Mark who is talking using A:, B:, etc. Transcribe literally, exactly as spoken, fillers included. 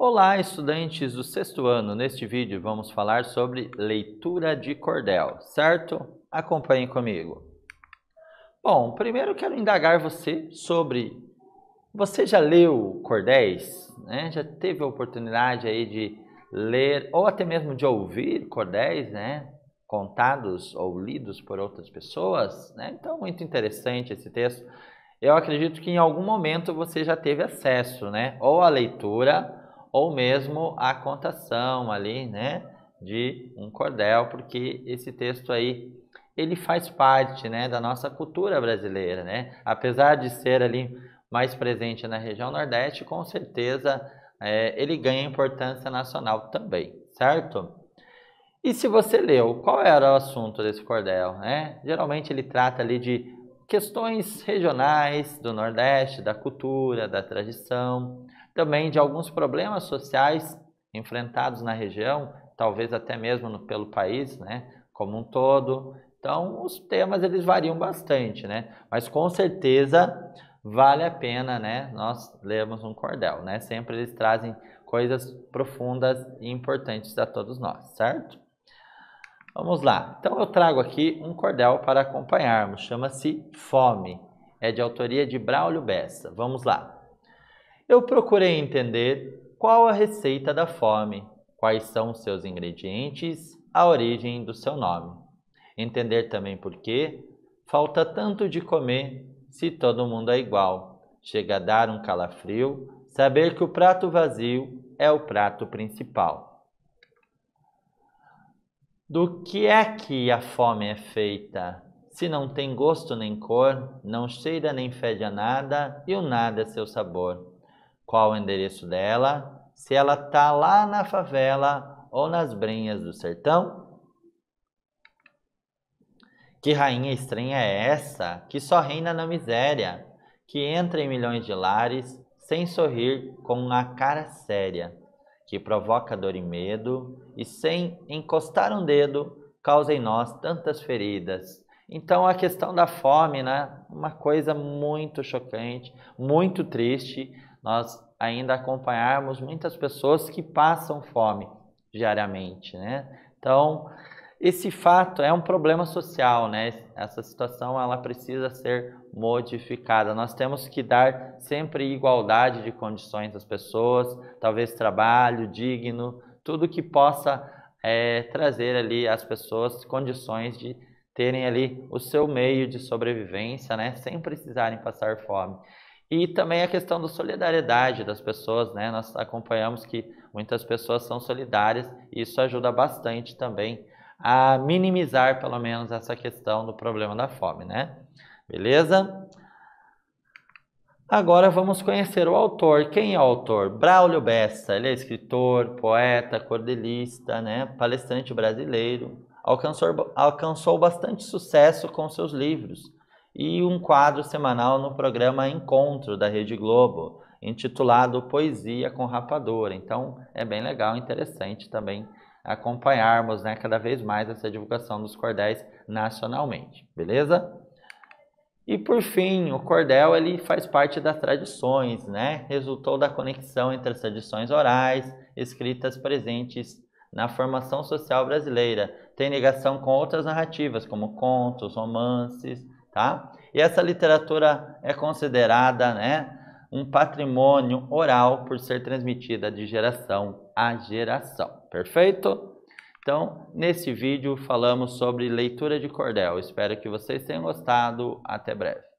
A: Olá, estudantes do sexto ano. Neste vídeo vamos falar sobre leitura de cordel, certo? Acompanhem comigo. Bom, primeiro quero indagar você sobre... Você já leu cordéis? Né? Já teve a oportunidade aí de ler ou até mesmo de ouvir cordéis, né? Contados ou lidos por outras pessoas? Né? Então, muito interessante esse texto. Eu acredito que em algum momento você já teve acesso, né? Ou à leitura ou mesmo a contação ali, né, de um cordel, porque esse texto aí, ele faz parte, né, da nossa cultura brasileira, né, apesar de ser ali mais presente na região Nordeste, com certeza é, ele ganha importância nacional também, certo? E se você leu, qual era o assunto desse cordel, né? Geralmente ele trata ali de questões regionais do Nordeste, da cultura, da tradição, também de alguns problemas sociais enfrentados na região, talvez até mesmo no, pelo país, né, como um todo. Então, os temas eles variam bastante, né? Mas com certeza vale a pena, né, nós lermos um cordel, né? Sempre eles trazem coisas profundas e importantes a todos nós, certo? Vamos lá. Então eu trago aqui um cordel para acompanharmos. Chama-se Fome. É de autoria de Braulio Bessa. Vamos lá. Eu procurei entender qual a receita da fome, quais são os seus ingredientes, a origem do seu nome. Entender também por que falta tanto de comer se todo mundo é igual. Chega a dar um calafrio saber que o prato vazio é o prato principal. Do que é que a fome é feita? Se não tem gosto nem cor, não cheira nem fede a nada, e o nada é seu sabor. Qual o endereço dela? Se ela tá lá na favela ou nas brenhas do sertão? Que rainha estranha é essa, que só reina na miséria, que entra em milhões de lares, sem sorrir, com uma cara séria, que provoca dor e medo, e sem encostar um dedo, causa em nós tantas feridas. Então a questão da fome, né, uma coisa muito chocante, muito triste, nós ainda acompanharmos muitas pessoas que passam fome diariamente, né? Então, esse fato é um problema social, né? Essa situação ela precisa ser modificada. Nós temos que dar sempre igualdade de condições às pessoas, talvez trabalho digno, tudo que possa é, trazer ali às pessoas condições de terem ali o seu meio de sobrevivência, né? Sem precisarem passar fome. E também a questão da solidariedade das pessoas, né? Nós acompanhamos que muitas pessoas são solidárias e isso ajuda bastante também a minimizar, pelo menos, essa questão do problema da fome, né? Beleza? Agora vamos conhecer o autor. Quem é o autor? Braulio Bessa. Ele é escritor, poeta, cordelista, né? Palestrante brasileiro. Alcançou, alcançou bastante sucesso com seus livros e um quadro semanal no programa Encontro da Rede Globo, intitulado Poesia com Rapadura. Então é bem legal, interessante também acompanharmos, né, cada vez mais essa divulgação dos cordéis nacionalmente, beleza? E por fim, o cordel ele faz parte das tradições, né? Resultou da conexão entre as tradições orais, escritas presentes na formação social brasileira. Tem ligação com outras narrativas, como contos, romances, tá? E essa literatura é considerada, né, um patrimônio oral por ser transmitida de geração a geração. Perfeito? Então, nesse vídeo falamos sobre leitura de cordel. Espero que vocês tenham gostado. Até breve.